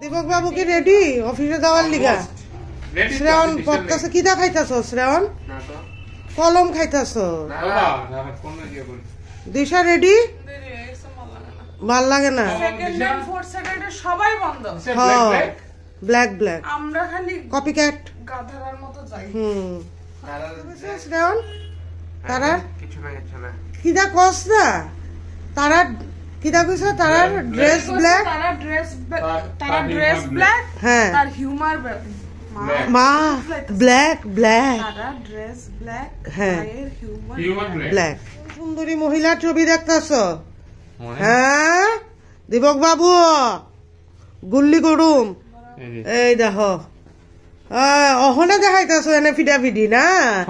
দীপক বাবু কি রেডি অফিসে যাওয়ার লিগা? শ্রাবণ পড়তেছে, কি দা খাইতেছ শ্রাবণ? কলম খাইতেছ? দিশা রেডি? ভাল লাগে না, সবাই বন্ধ, ব্ল্যাক ব্ল্যাক, আমরা খালি কপি ক্যাট গাধার মতো যাই। শ্রাবণ তারা কিদা কস না, তারা কিদা কইছ? তারা ড্রেস ব্ল্যাক, তারা ড্রেস ব্ল্যাক, হ্যাঁ তার হিউমার মা ব্ল্যাক ব্ল্যাক, তারা ড্রেস ব্ল্যাক, হ্যাঁ এর হিউমার ব্ল্যাক। সুন্দরী মহিলার ছবি দেখতেছ? হ্যাঁ দীপক বাবু গুল্লি করুম, এই দেখো অহনে দেখাইতেছ এনে ফিডা ফিডি না,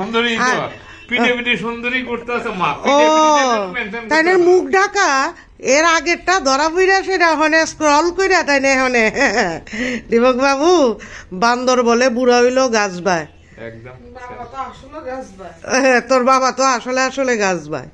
তাইনের মুখ ঢাকা, এর আগেরটা ধরা পইরা সেটা হনে স্ক্রল কইরা তাইনে হনে দীপক বাবু বান্দর বলে বুড়া হইলো গাছ বায়, তোর বাবা তো আসলে আসলে গাছ বায়।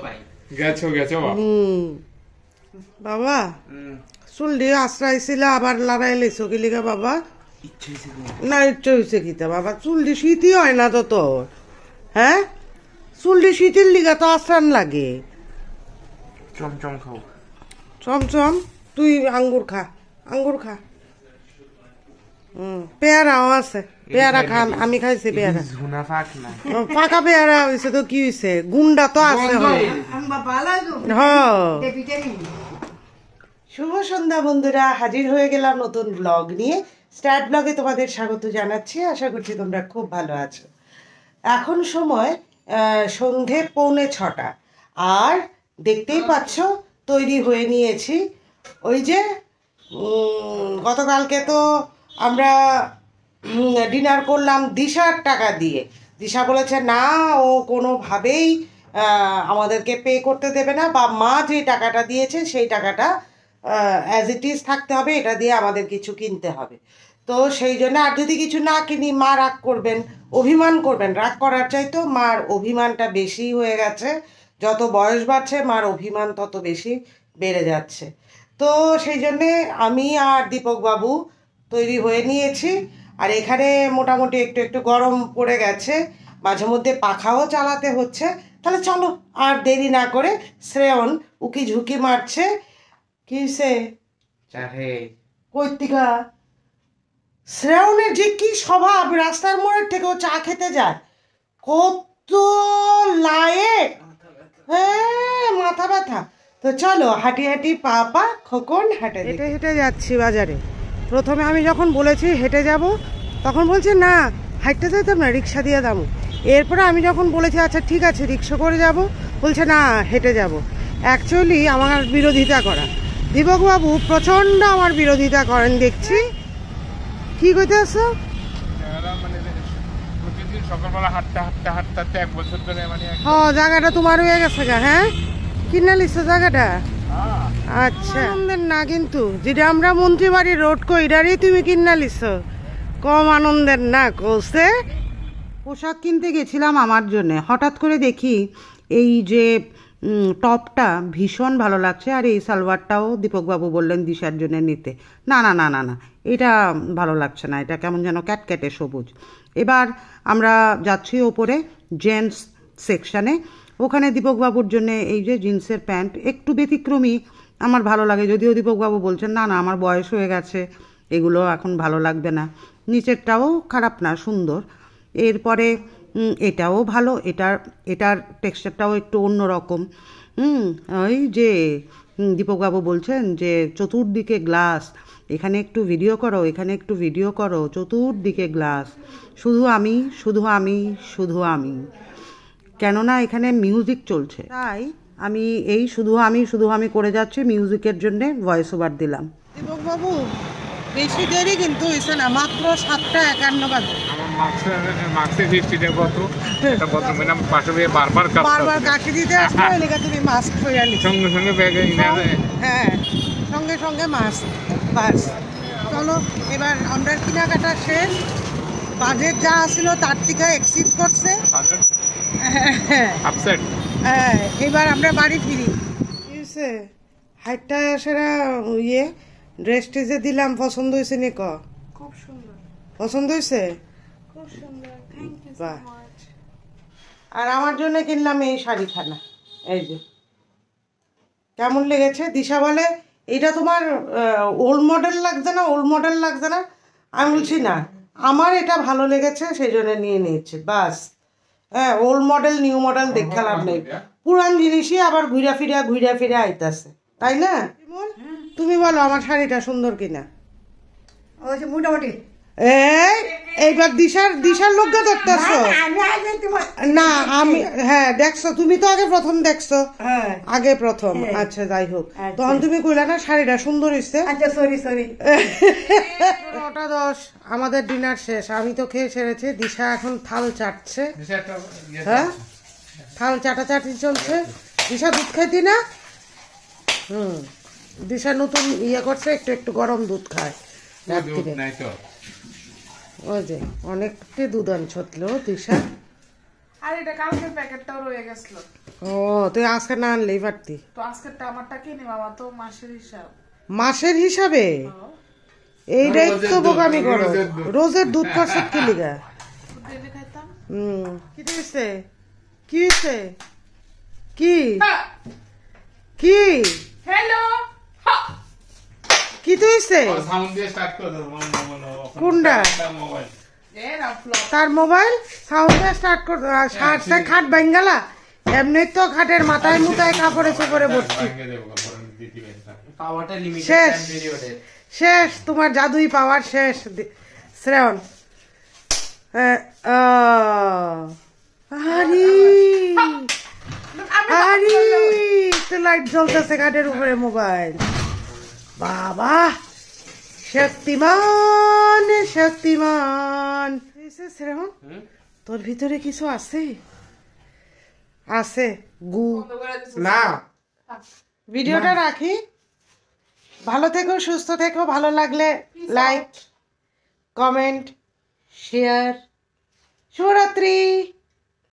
বাবা চুল দিয়ে আশ্রাইছিল আবার লড়াই লেছো কি লিগা বাবা? না ইচ্ছা হয়েছে কিতা বাবা, চুল দিয়ে শীতই হয় না তো তোর, হ্যাঁ চুল দিয়ে শীতের লিগা তো আশ্রান লাগে। চমচম খাও, চমচম তুই আঙ্গুর খা, আঙ্গুর খা, পেয়ারাও আছে, পেয়ারা খান, আমি খাইছি পেয়ারা, পাকা পেয়ারা হয়েছে তো কি হয়েছে, গুন্ডা তো আছে। শুভ সন্ধ্যা বন্ধুরা, হাজির হয়ে গেলাম নতুন ব্লগ নিয়ে। স্টার্ট ব্লগে তোমাদের স্বাগত জানাচ্ছি, আশা করছি তোমরা খুব ভালো আছো। এখন সময় সন্ধে 5:45, আর দেখতেই পাচ্ছ তৈরি হয়ে নিয়েছি। ওই যে গতকালকে তো আমরা ডিনার করলাম দিশার টাকা দিয়ে, দিশা বলেছে না ও কোনোভাবেই আমাদেরকে পে করতে দেবে না, বা মা যে টাকাটা দিয়েছে সেই টাকাটা অ্যাজ ইট ইজ থাকতে হবে, এটা দিয়ে আমাদের কিছু কিনতে হবে। তো সেই জন্য আর যদি কিছু না কিনি মা রাগ করবেন, অভিমান করবেন, রাগ করার চাইতেও মার অভিমানটা বেশি হয়ে গেছে, যত বয়স বাড়ছে মার অভিমান তত বেশি বেড়ে যাচ্ছে। তো সেই জন্যে আমি আর দীপক বাবু তৈরি হয়ে নিয়েছি, আর এখানে মোটামুটি একটু একটু গরম পড়ে গেছে, মাঝে মধ্যে পাখাও চালাতে হচ্ছে। তাহলে চলো আর দেরি না করে, শ্রেয়ন উকি ঝুঁকি মারছে, কিসে কৈতিকা শ্রেয়নের যে কি স্বভাব, রাস্তার মোড়ের থেকেও চা খেতে যায়, কত লায়েক, হ্যাঁ মাথা ব্যথা। তো চলো হাঁটি হাঁটি পা পা খোকন হাঁটে, হেঁটে হেঁটে যাচ্ছি বাজারে। প্রথমে আমি যখন বলেছি হেঁটে যাব, তখন বলছে না হাঁটতে যাইতাম না, রিক্সা দিয়ে যাবো। এরপরে আমি যখন বলেছি আচ্ছা ঠিক আছে রিক্সা করে যাব, বলছে না হেঁটে যাব। অ্যাকচুয়ালি আমার বিরোধিতা করা, দীপক বাবু প্রচণ্ড আমার বিরোধিতা করেন দেখছি। কি কইতে আসছো? জায়গাটা তোমার হয়ে গেছে গা? হ্যাঁ কিনে লিখছো জায়গাটা? আচ্ছা না, কিন্তু যেটা আমরা মন্ত্রী বাড়ির রোড কইরারই তুমি কিনা লিখছো, কম আনন্দের না কৌছে। পোশাক কিনতে গেছিলাম আমার জন্য, হঠাৎ করে দেখি এই যে টপটা ভীষণ ভালো লাগছে, আর এই সালোয়ারটাও দীপকবাবু বললেন দিশার জন্য নিতে। না না না না না, এটা ভালো লাগছে না, এটা কেমন যেন ক্যাটক্যাটে সবুজ। এবার আমরা যাচ্ছি ওপরে জেন্টস সেকশানে, ওখানে দীপকবাবুর জন্য এই যে জিন্সের প্যান্ট একটু ব্যতিক্রমী আমার ভালো লাগে, যদিও দীপকবাবু বলছেন না না আমার বয়স হয়ে গেছে, এগুলো এখন ভালো লাগবে না। নিচেরটাও খারাপ না, সুন্দর। এরপরে এটাও ভালো, এটার টেক্সচারটাও একটু অন্যরকম। ওই যে দীপকবাবু বলছেন যে চতুর্দিকে গ্লাস, এখানে একটু ভিডিও করো, এখানে একটু ভিডিও করো, চতুর্দিকে গ্লাস, শুধু আমি শুধু আমি শুধু আমি, কেননা এখানে মিউজিক চলছে, তাই আমি এই শুধু আমি করে যাচ্ছি, মিউজিকের জন্যে ভয়েস ওভার দিলাম। দীপকবাবু বেশি দেরি কিন্তু হয়েছে না, মাত্র 7:51 বাজে। বারবার কাশি দিতে আসবে, এলাকা তুমি মাস্ক হয়ে নিচ্ছ সঙ্গে সঙ্গে ব্যাগে, হ্যাঁ সঙ্গে সঙ্গে মাস্ক, বাস। চলো এবার আমরা কেনাকাটা শেষ, বাজেট যা ছিল তার থেকে এক্সিড করছে, হ্যাঁ এবার আমরা বাড়ি ফিরি। হাইটটা সেরা ইয়ে ড্রেসটি যে দিলাম পছন্দ হয়েছে নি ক? খুব সুন্দর, পছন্দ হয়েছে? খুব সুন্দর, থ্যাংক ইউ সো বাহ। মাচ। আর আমার জন্য কিনলাম এই শাড়িখানা, এই যে। কেমন লেগেছে? দিশা বলে এটা তোমার ওল্ড মডেল লাগছে না, ওল্ড মডেল লাগছে না। আমি বলছি না, আমার এটা ভালো লেগেছে সেই জন্য নিয়ে নিয়েছে, বাস। হ্যাঁ, ওল্ড মডেল নিউ মডেল দেখা লাভ নেই, পুরান জিনিসই আবার ঘুরা ফিরা আইতাছে, তাই না? তুমি বলো আমার শাড়িটা সুন্দর কিনা? মোটামুটি এইবার দিশার লোককে দেখতেছো না? আমি হ্যাঁ দেখছো, তুমি তো আগে প্রথম দেখছো। হ্যাঁ আগে প্রথম, আচ্ছা যাই হোক। তখন তুমি কইলা না শাড়িটা সুন্দর হইছে। আচ্ছা সরি 9:10 আমাদের ডিনার শেষ, আমি তো খেয়ে সেরেছি। দিশা এখন থাল চাটছে। ইয়ে হ্যাঁ, থাল চাটাচাটি চলছে। দিশা দুধ খাইতি না? দিশা নতুন ইয়ে করছে, একটু গরম দুধ খায় রাত্রিরে। ওই যে অনেকটি দুধ আনছতলো দিশা। আর এটা কালকের প্যাকেটটাও রয়ে গেছিল, ও, তুই আজকে না আনলেই পারতি। তো আজকেরটা আমারটা কিনে বাবা, তো মাসের হিসাব। মাসের হিসাবে এইটাই তো বোকামি করো। রোজের দুধ করছে কি লিগা? ডেলি খাইতাম। কি হয়েছে? কি হয়েছে? কি কি হ্যালো, কি হয়েছে? কোনটা? তার মোবাইল সাউন্ড স্টার্ট কর। খাট ভাঙ্গালা, এমনি তো খাটের মাথায় মুতায় কাপড়ে চোপড়ে ভর্তি। শেষ শেষ, তোমার জাদুই পাওয়ার শেষ শ্রেয়ন। লাইট জ্বলতেছে খাটের উপরে মোবাইল। বাবা, শক্তিমান শক্তিমান। শ্রেয়ন, তোর ভিতরে কিছু আছে? আছে গু না। ভিডিওটা রাখি। ভালো থেকো, সুস্থ থেকো। ভালো লাগলে লাইক, কমেন্ট, শেয়ার। শুভরাত্রি।